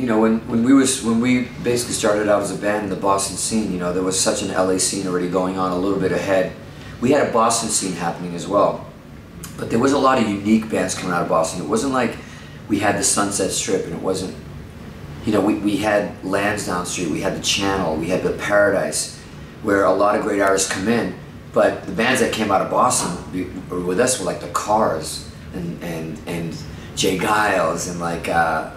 you know, when we basically started out as a band in the Boston scene, you know, there was such an LA scene already going on a little bit ahead. We had a Boston scene happening as well, but there was a lot of unique bands coming out of Boston. It wasn't like we had the Sunset Strip, and it wasn't, you know, we had Lansdowne Street, we had the Channel, we had the Paradise, where a lot of great artists come in. But the bands that came out of Boston with us were like the Cars and Jay Giles and like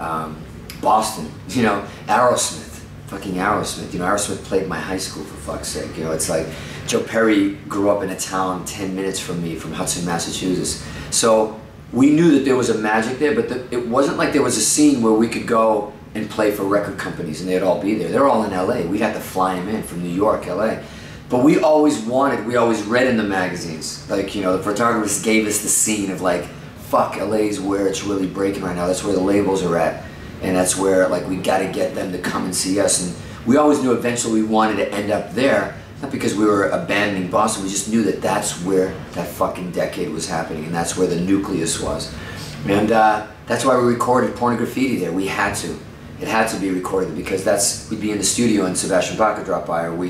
Boston, you know, Aerosmith, fucking Aerosmith. You know, Aerosmith played my high school, for fuck's sake. You know, it's like Joe Perry grew up in a town 10 minutes from me, from Hudson, Massachusetts. So we knew that there was a magic there, but it wasn't like there was a scene where we could go and play for record companies and they'd all be there. They're all in LA. We'd have to fly them in from New York, LA. But we always read in the magazines, like, you know, the photographers gave us the scene of like, fuck, LA's where it's really breaking right now. That's where the labels are at. And that's where, like, we got to get them to come and see us. And we always knew eventually we wanted to end up there, not because we were abandoning Boston, we just knew that that's where that fucking decade was happening, and that's where the nucleus was. And that's why we recorded Porn and Graffiti there. We had to. It had to be recorded because we'd be in the studio and Sebastian Bach would drop by, or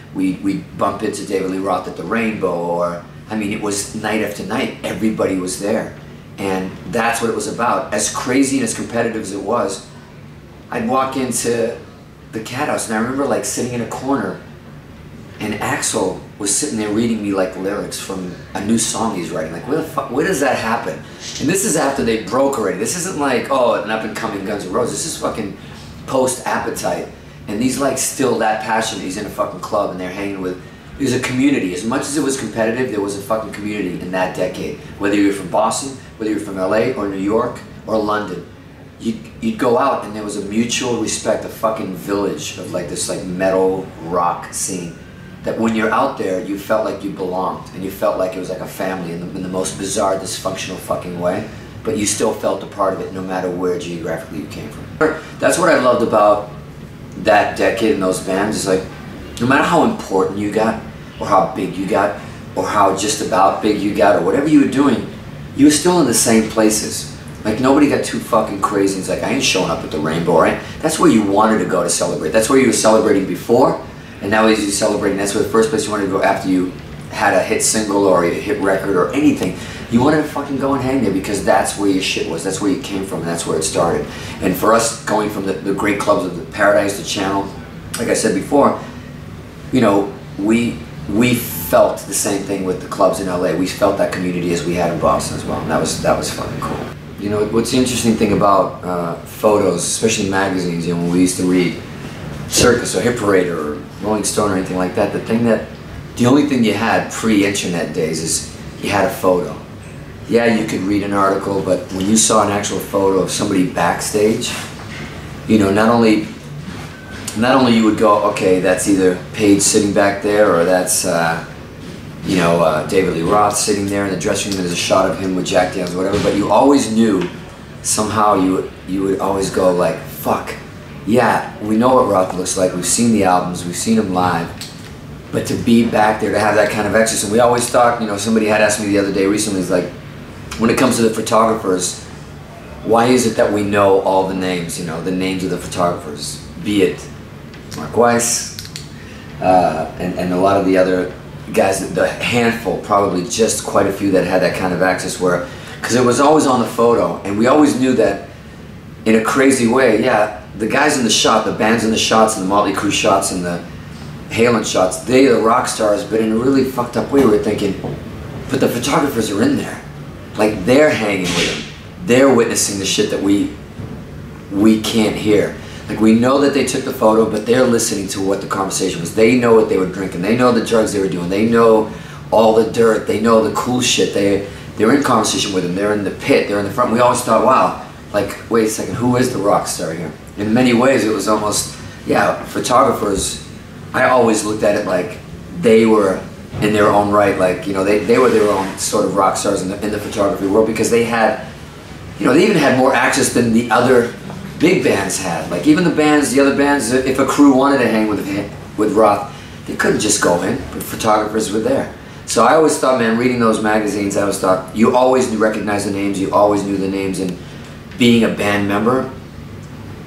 we'd bump into David Lee Roth at the Rainbow, or, I mean, it was night after night. Everybody was there. And that's what it was about. As crazy and as competitive as it was, I'd walk into the Cat House and I remember like sitting in a corner and Axl was sitting there reading me like lyrics from a new song he's writing. Like, where the fuck, where does that happen? And this is after they broke already. This isn't like, oh, an up and coming Guns N' Roses. This is fucking post Appetite. And he's like still that passionate. He's in a fucking club and they're hanging with, there's a community. As much as it was competitive, there was a fucking community in that decade. Whether you were from Boston, whether you were from LA or New York or London, you'd go out and there was a mutual respect, a fucking village of like this like metal rock scene. That when you're out there, you felt like you belonged and you felt like it was like a family in the most bizarre, dysfunctional fucking way. But you still felt a part of it no matter where geographically you came from. That's what I loved about that decade and those bands, is like, no matter how important you got, or how big you got, or how just about big you got, or whatever you were doing, you were still in the same places. Like, nobody got too fucking crazy. It's like, I ain't showing up at the Rainbow, right? That's where you wanted to go to celebrate. That's where you were celebrating before, and now as you're celebrating, that's where the first place you wanted to go after you had a hit single or a hit record or anything. You wanted to fucking go and hang there because that's where your shit was. That's where you came from, and that's where it started. And for us, going from the great clubs of the Paradise, the Channel, like I said before, you know, we felt the same thing with the clubs in LA. We felt that community as we had in Boston as well. And that was fucking cool. You know, what's the interesting thing about photos, especially magazines, you know, when we used to read Circus or Hit Parade or Rolling Stone or anything like that, the only thing you had pre-internet days is you had a photo. Yeah, you could read an article, but when you saw an actual photo of somebody backstage, you know, not only you would go, okay, that's either Paige sitting back there, or that's, you know, David Lee Roth sitting there in the dressing room, and there's a shot of him with Jack Daniels or whatever, but you always knew, somehow you would always go like, fuck, yeah, we know what Roth looks like, we've seen the albums, we've seen him live, but to be back there, to have that kind of access, and we always thought, you know, somebody had asked me the other day recently, is like, when it comes to the photographers, why is it that we know all the names, you know, the names of the photographers, be it Mark Weiss, and a lot of the other guys, the handful, probably just quite a few that had that kind of access, where, because it was always on the photo, and we always knew that in a crazy way, yeah, the guys in the shot, the bands in the shots, and the Motley Crue shots, and the Halen shots, they are the rock stars, but in a really fucked up way, we're thinking, but the photographers are in there. Like, they're hanging with them. They're witnessing the shit that we can't hear. Like, we know that they took the photo, but they're listening to what the conversation was. They know what they were drinking. They know the drugs they were doing. They know all the dirt. They know the cool shit. They're in conversation with them. They're in the pit. They're in the front. We always thought, wow, like, wait a second, who is the rock star here? In many ways, it was almost, yeah, photographers, I always looked at it like they were in their own right, like, you know, they were their own sort of rock stars in the photography world, because they had, you know, they even had more access than the other big bands had. Like, even the other bands, if a crew wanted to hang with Roth, they couldn't just go in, but photographers were there. So I always thought, man, reading those magazines, I always thought, you always recognized the names, you always knew the names, and being a band member,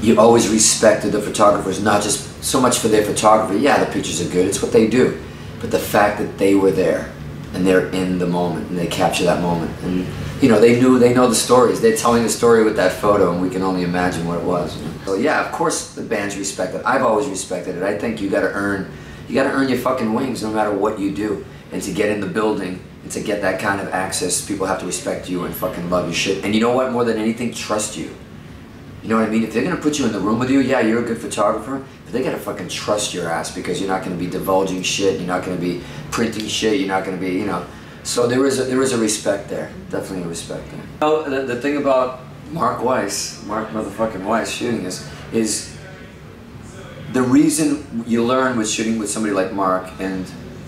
you always respected the photographers, not just so much for their photography. Yeah, the pictures are good, it's what they do. But the fact that they were there, and they're in the moment, and they capture that moment. And you know, they know the stories. They're telling the story with that photo, and we can only imagine what it was. You know? So yeah, of course the bands respect it. I've always respected it. I think you gotta earn your fucking wings no matter what you do. And to get in the building, and to get that kind of access, people have to respect you and fucking love your shit. And you know what, more than anything, trust you. You know what I mean? If they're gonna put you in the room with you, yeah, you're a good photographer, but they gotta fucking trust your ass, because you're not gonna be divulging shit, you're not gonna be printing shit, you're not gonna be, you know. So there is a respect there, definitely a respect there. You know, the thing about Mark motherfucking Weiss shooting is the reason you learn with shooting with somebody like Mark and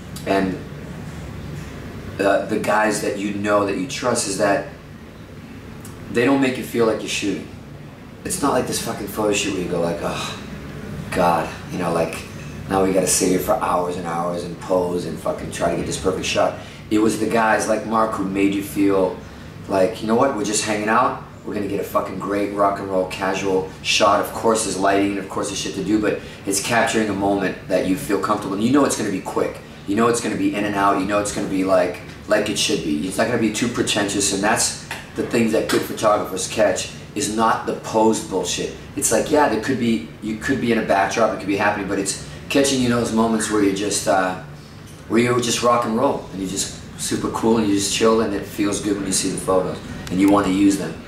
the guys that you know, that you trust, is that they don't make you feel like you're shooting. It's not like this fucking photo shoot where you go like, oh, God, you know, like, now we gotta sit here for hours and hours and pose and fucking try to get this perfect shot. It was the guys like Mark who made you feel like, you know what, we're just hanging out, we're gonna get a fucking great rock and roll casual shot. Of course there's lighting, and of course there's shit to do, but it's capturing a moment that you feel comfortable, and you know it's gonna be quick. You know it's gonna be in and out, you know it's gonna be like it should be. It's not gonna be too pretentious, and that's the thing that good photographers catch, is not the posed bullshit. It's like, yeah, you could be in a backdrop, it could be happening, but it's catching you those moments where you just rock and roll, and you're just super cool, and you just chill, and it feels good when you see the photos, and you want to use them.